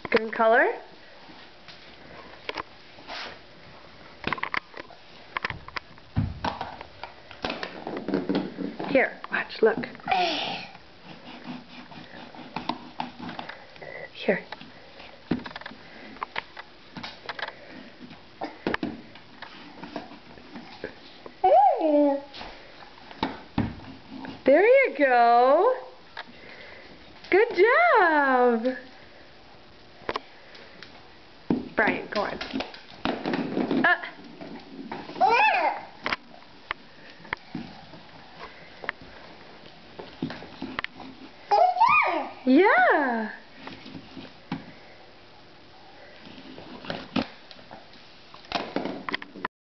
Different color? Here, watch, look. Here. There you go. Good job. Brian, go on. Yeah.